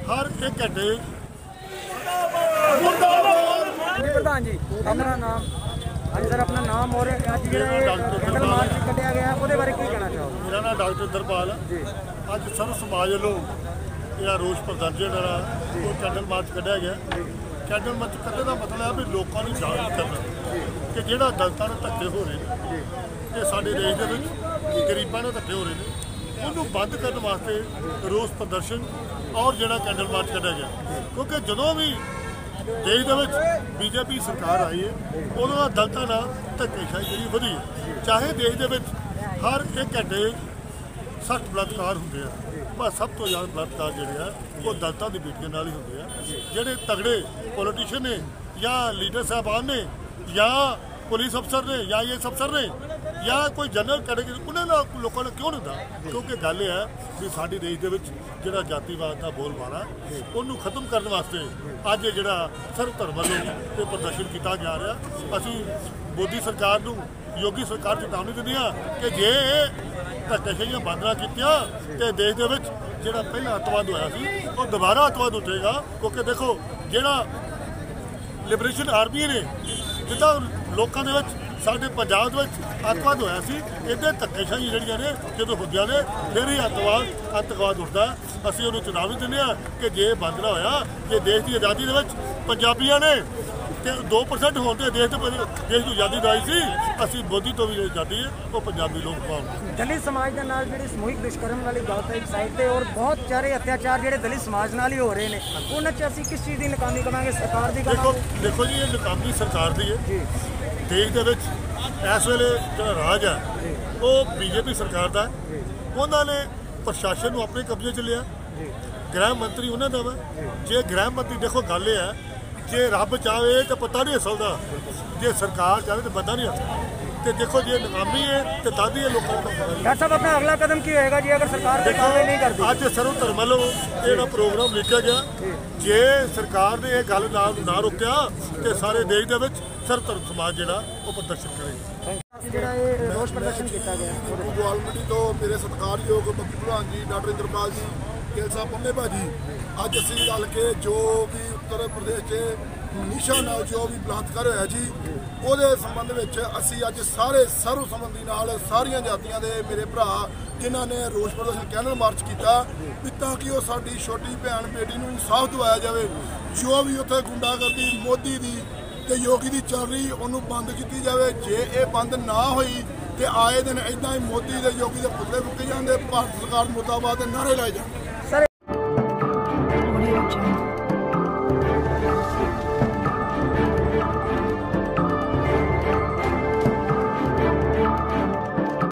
हर एक घंटे प्रधान जी अपना नाम सर अपना नाम और कैंडल मार्च कटिया गया ਉਹਦੇ ਬਾਰੇ ਕੀ ਕਹਿਣਾ ਚਾਹੋਗੇ? मेरा नाम डॉक्टर इंद्रपाल है। अज सर्व समाज वालों यह रोष प्रदर्शन जो कैंडल मार्च कढ़िया गया। कैंडल मार्च कढ़ने का मतलब है भी लोगों को जागरूक करना कि जोड़ा दलितों ने धक्के हो रहे हैं कि साडे देश के गरीबों ने धक्के हो रहे हैं उन्होंने बंद करने वास्ते रोष प्रदर्शन और जोड़ा कैंडल मार्च कढ़िया गया। क्योंकि जो भी देश के बीजेपी सरकार आई है उन्होंने दलितों नाल धक्केशाही जी वधी है। चाहे देश के हर एक घंटे 60 बलात्कार होंगे पर सब तो ज़्यादा बलात्कार जोड़े वो दलितों की बेटियों नाल ही होंगे हैं। जोड़े तगड़े पोलिटिशियन ने या लीडर साहबान ने या पुलिस अफसर ने या IAS अफसर ने या कोई जनरल कैटेगरी उन्होंने लोगों ने क्यों नहीं होता? क्योंकि गल यह है भी साडे देश के जो जातिवाद का बोलबाला उन्होंने खत्म करने वास्ते अज जो सर्व धर्म वालों ये प्रदर्शन किया जा रहा। असी मोदी सरकार को योगी सरकार चेतावनी देते हैं कि जे धक्केशाहियां बंद ना कीतियां तो देश के जो पहला अतवाद होया सी वो दोबारा अतवाद उठेगा। क्योंकि देखो जो लिबरेशन आर्मी ने जिदा लोगों के साडे पंजाब अतवाद होया सी इधर धक्केशाही जड़ियां ने जो होंदियां ने फिर ही अतवाद उठता है। असीं उन्होंने चुनावी दिंदे आ कि जे बंद ना होया जे देश की आज़ादी के पंजाबियों ने 2% होते देश की आज़ादी दिलाई सी असीं मोदी तो भी आज़ादी है वो पंजाबी लोग पाओगे। दलित समाज के नाल जिहड़ी सामूहिक दुष्कर्म वाली गल एक साइड पे और बहुत सारे अत्याचार जिहड़े दलित समाज नाल ही हो रहे हैं उन्हां च असीं किस चीज़ की नाकामी कहांगे? सरकार की देखो जी ये नाकामी सरकार की है। देश के इस वेले जो राज है वो बीजेपी सरकार का है। उन्होंने प्रशासन को अपने कब्जे च लिया। गृह मंत्री उन्होंने वा जे गृह मंत्री देखो गल है जे रब चाहे तो पता नहीं चलता जे सरकार चाहे तो पता नहीं आता। तो देखो जी नाकामी है तो तद ही लोगों को डॉक्टर साहब अपना अगला कदम की होएगा जी अगर सरकार नहीं करती? अज सर्व धर्म वालों ये प्रोग्राम लिखा गया जे सरकार ने यह गल ना रोकया तो सारे देश के सर्व धर्म समाज जो प्रदर्शन करेगा। रोष प्रदर्शन किया गया गोवालमंडी तो मेरे सत्कारयोग बप्पी प्रधान जी डॉक्टर इंद्रपाल जी गिल साहब पंमे भाजी अज असी गल के जो भी उत्तर प्रदेश के मनीषा नाल जो भी बलात्कार होया जी ਉਹਦੇ संबंध में असी अज सारे सर्व संबंधी नाल सारियां जातियां दे मेरे भरा जिन्हां ने रोष प्रदर्शन कैंडल मार्च किया भी ताकि वो साडी छोटी भैन बेटी नूं इंसाफ दिवाया जाए। जो भी उत्थे गुंडागर्दी मोदी दी ते योगी दी चल रही उन्होंने बंद की जाए। जे ये बंद ना हुई तो आए दिन इदा ही मोदी के योगी के पुतले फूके जाते भारत सरकार मुर्दाबाद नारे लाए जाते।